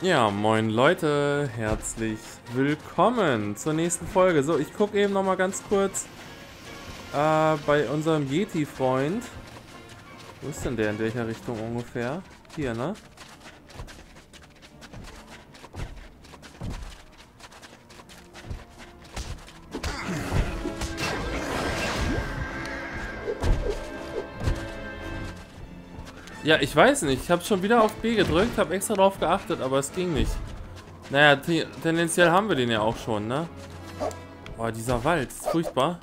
Ja, moin Leute, herzlich willkommen zur nächsten Folge. So, ich gucke eben noch mal ganz kurz bei unserem Yeti-Freund. Wo ist denn der, in welcher Richtung ungefähr? Hier, ne? Ja, ich weiß nicht. Ich habe schon wieder auf B gedrückt, habe extra drauf geachtet, aber es ging nicht. Naja, tendenziell haben wir den ja auch schon, ne? Boah, dieser Wald ist furchtbar.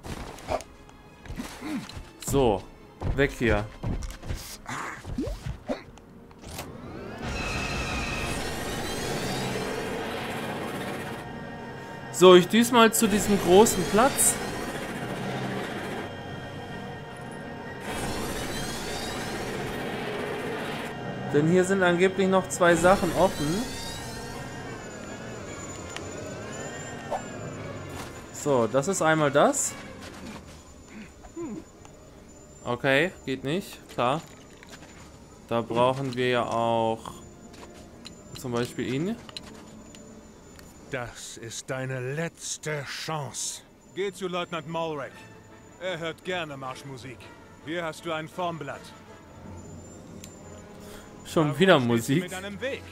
So, weg hier. So, ich düse mal zu diesem großen Platz. Denn hier sind angeblich noch 2 Sachen offen. So, das ist einmal das. Okay, geht nicht, klar. Da brauchen wir ja auch zum Beispiel ihn. Das ist deine letzte Chance. Geh zu Leutnant Malrek. Er hört gerne Marschmusik. Hier hast du ein Formblatt. Schon wieder Warum stehst du Musik. mit deinem Weg?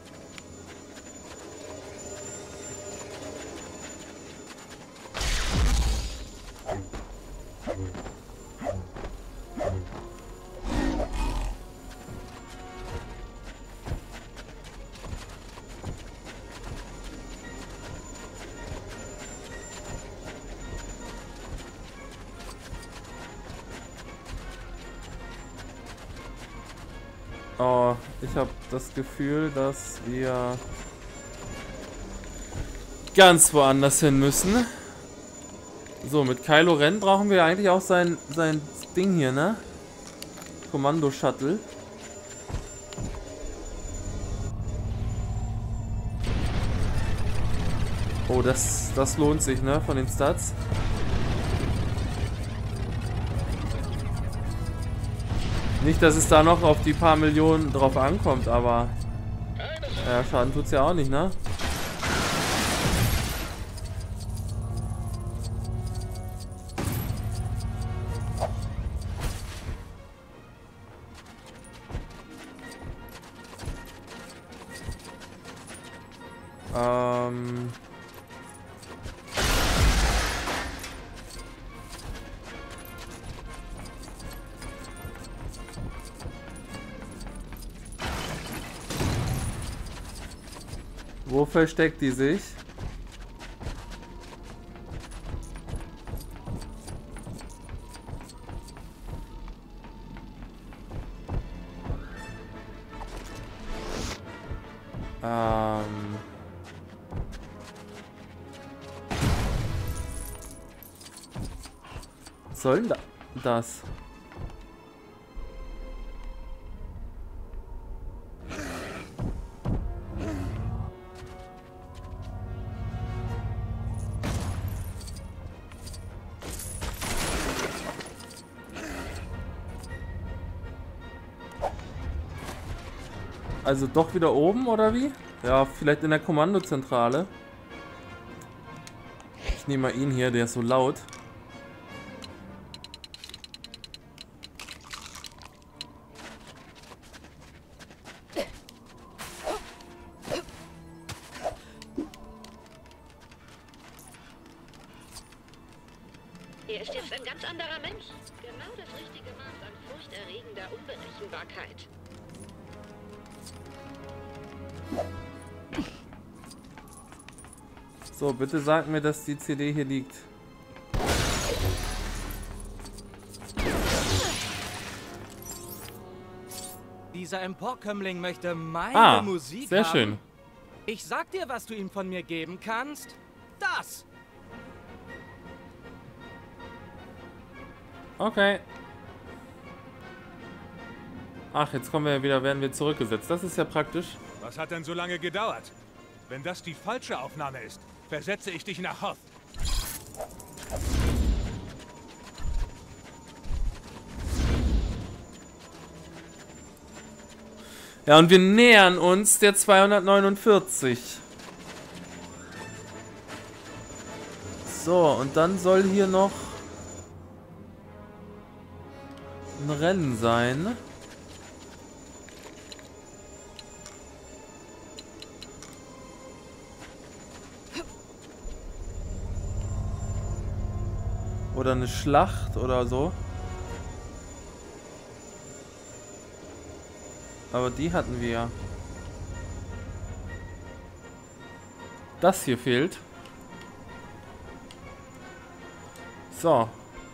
Oh, ich habe das Gefühl, dass wir ganz woanders hin müssen. So, mit Kylo Ren brauchen wir eigentlich auch sein Ding hier, ne? Kommando-Shuttle. Oh, das lohnt sich, ne? Von den Stats. Nicht, dass es da noch auf die paar Millionen drauf ankommt, aber ja, Schaden tut's ja auch nicht, ne? Wo versteckt die sich? Was soll denn das? Also doch wieder oben, oder wie? Ja, vielleicht in der Kommandozentrale. Ich nehme mal ihn hier, der ist so laut. Er ist jetzt ein ganz anderer Mensch. Genau das richtige Maß an furchterregender Unberechenbarkeit. So, bitte sag mir, dass die CD hier liegt. Dieser Emporkömmling möchte meine Musik sehr haben. schön. Ich sag dir, was du ihm von mir geben kannst. Das! Okay. Ach, jetzt kommen wir ja wieder, werden wir zurückgesetzt. Das ist ja praktisch. Was hat denn so lange gedauert? Wenn das die falsche Aufnahme ist, versetze ich dich nach Hoth. Ja, und wir nähern uns der 249. So, und dann soll hier noch ein Rennen sein. Oder eine Schlacht oder so. Aber die hatten wir ja. Das hier fehlt. So.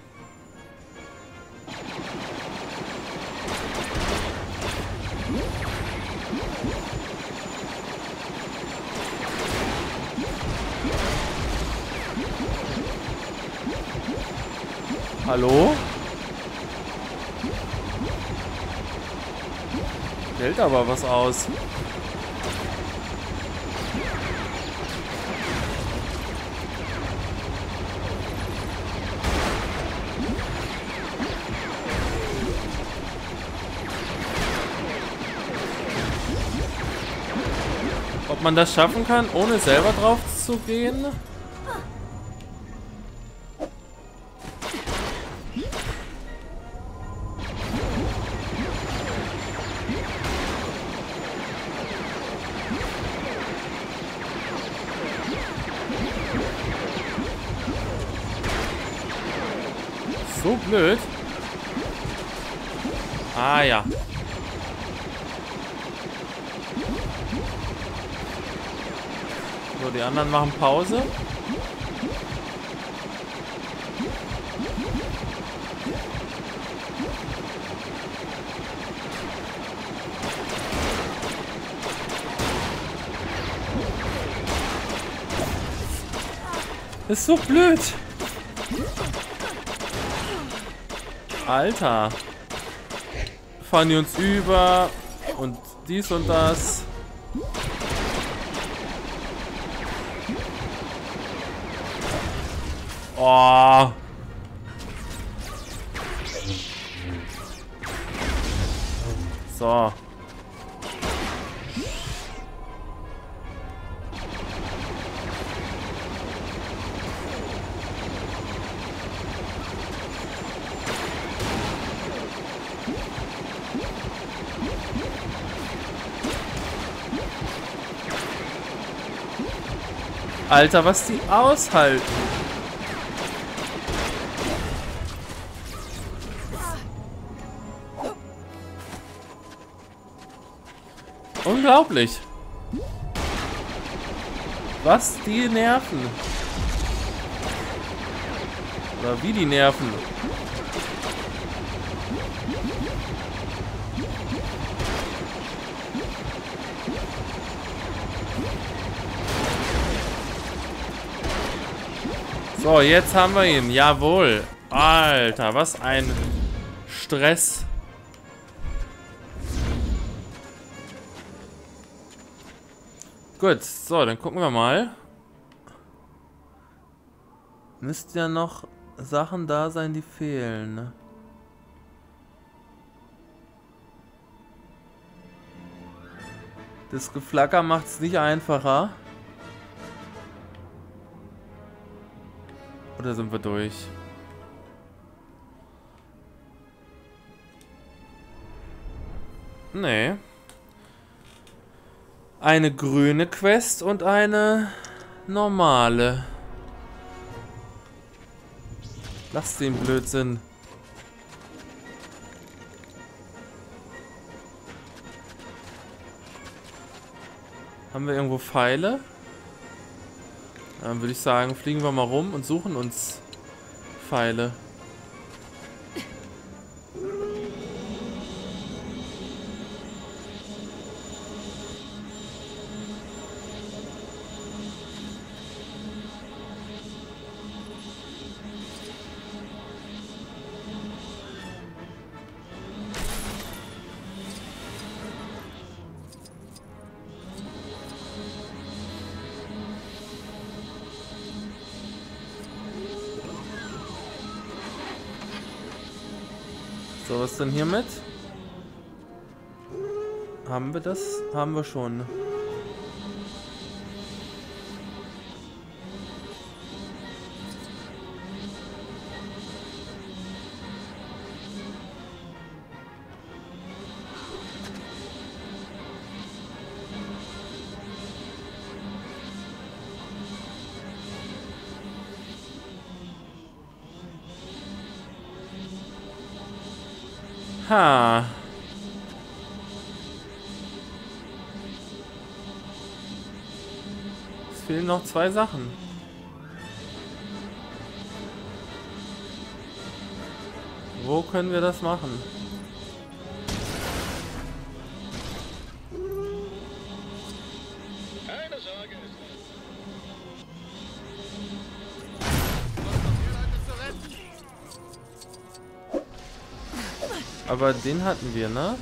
Hallo? Hält aber was aus. Ob man das schaffen kann, ohne selber drauf zu gehen? So blöd. Ah ja. So, die anderen machen Pause. Das ist so blöd. Alter. Fahren die uns über und dies und das. Oh. So. Alter, was die aushalten. Unglaublich. Was die nerven. Oder wie die nerven. So, jetzt haben wir ihn. Jawohl. Alter, was ein Stress. Gut, so, dann gucken wir mal. Müssten ja noch Sachen da sein, die fehlen. Das Geflacker macht es nicht einfacher. Oder sind wir durch? Nee. Eine grüne Quest und eine normale. Lass den Blödsinn. Haben wir irgendwo Pfeile? Dann würde ich sagen, fliegen wir mal rum und suchen uns Pfeile. So, was denn hiermit? Haben wir das? Haben wir schon. Ha. Es fehlen noch 2 Sachen. Wo können wir das machen? Keine Sorge. Aber den hatten wir, ne?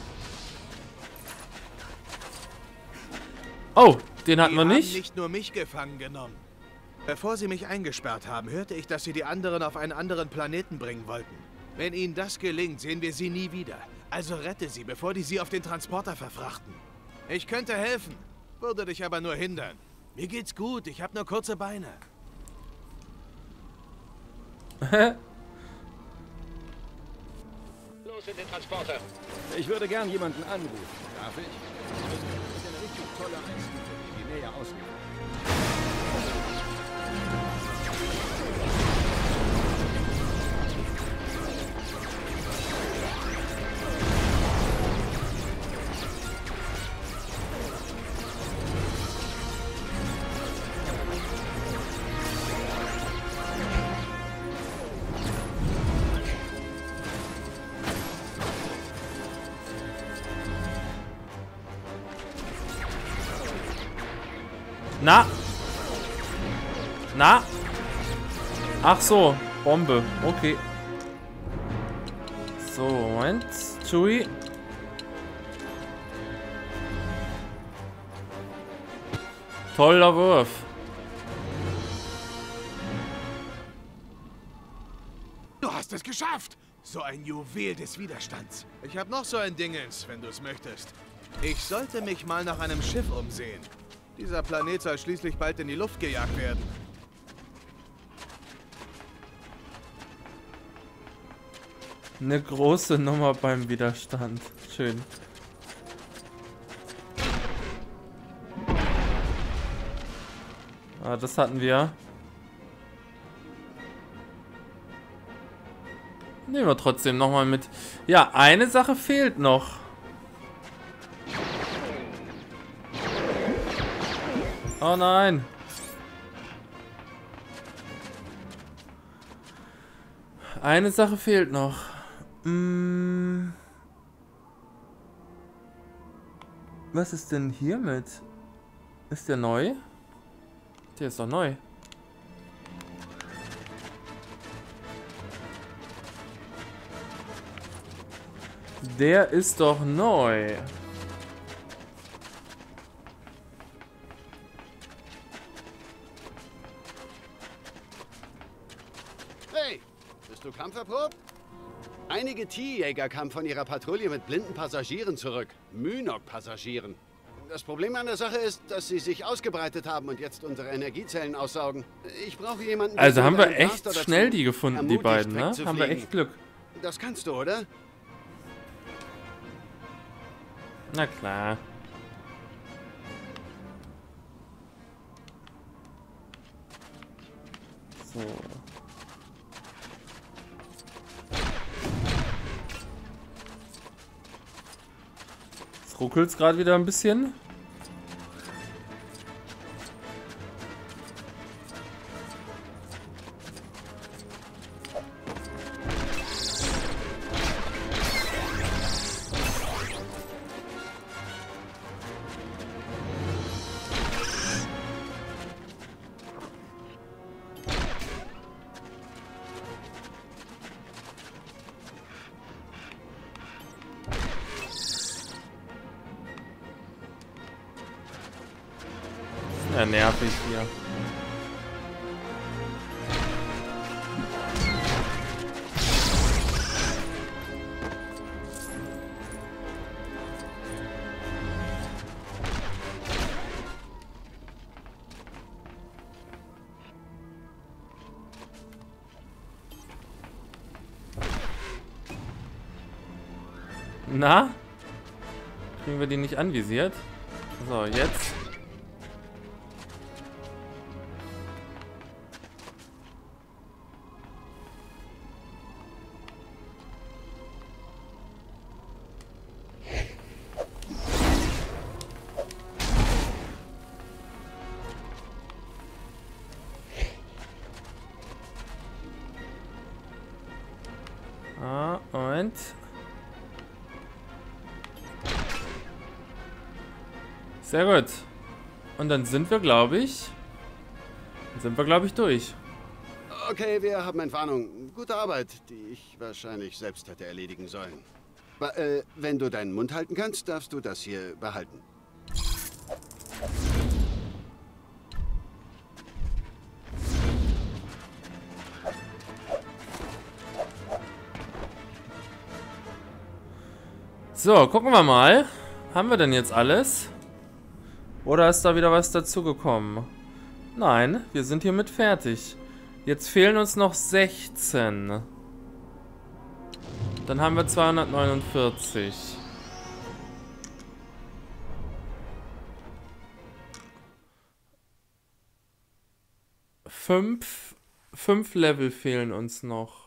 Oh, den hatten wir Die haben nicht. nicht nur mich gefangen genommen. Bevor sie mich eingesperrt haben, hörte ich, dass sie die anderen auf einen anderen Planeten bringen wollten. Wenn ihnen das gelingt, sehen wir sie nie wieder. Also rette sie, bevor die sie auf den Transporter verfrachten. Ich könnte helfen, würde dich aber nur hindern. Mir geht's gut, ich habe nur kurze Beine. Los in den Transporter. Ich würde gern jemanden anrufen. Darf ich? Das ist eine richtig tolle Eisdiele, die näher ausgeführt. Na? Na? Ach so, Bombe. Okay. So, Moment. Chewie. Toller Wurf. Du hast es geschafft! So ein Juwel des Widerstands. Ich habe noch so ein Dingens, wenn du es möchtest. Ich sollte mich mal nach einem Schiff umsehen. Dieser Planet soll schließlich bald in die Luft gejagt werden. Eine große Nummer beim Widerstand. Schön. Ah, das hatten wir. Nehmen wir trotzdem nochmal mit. Ja, eine Sache fehlt noch. Oh nein. Eine Sache fehlt noch. Was ist denn hiermit? Ist der neu? Der ist doch neu. Der ist doch neu. Hey, bist du kampferprobt? Einige T-Jäger kamen von ihrer Patrouille mit blinden Passagieren zurück. Mynock-Passagieren. Das Problem an der Sache ist, dass sie sich ausgebreitet haben und jetzt unsere Energiezellen aussaugen. Ich brauche jemanden... Also haben wir einen echt Blaster schnell dazu die gefunden, die ermutigt, beiden, ne? wegzufliegen. Haben wir echt Glück. Das kannst du, oder? Na klar. So. Jetzt ruckelt's gerade wieder ein bisschen. Ja, nervig hier. Na? Kriegen wir die nicht anvisiert? So, jetzt. Moment. Sehr gut. Und dann sind wir, glaube ich... durch. Okay, wir haben Entwarnung. Gute Arbeit, die ich wahrscheinlich selbst hätte erledigen sollen. Wenn du deinen Mund halten kannst, darfst du das hier behalten. So, gucken wir mal. Haben wir denn jetzt alles? Oder ist da wieder was dazugekommen? Nein, wir sind hiermit fertig. Jetzt fehlen uns noch 16. Dann haben wir 249. Fünf Level fehlen uns noch.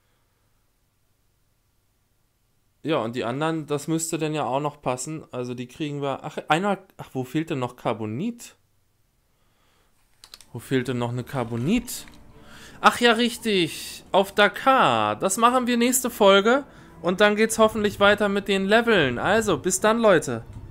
Ja, und die anderen, das müsste denn ja auch noch passen. Also die kriegen wir... Ach, wo fehlt denn noch Carbonit? Wo fehlt denn noch eine Carbonit? Ach ja, richtig. Auf Dakar. Das machen wir nächste Folge. Und dann geht's hoffentlich weiter mit den Leveln. Also, bis dann, Leute.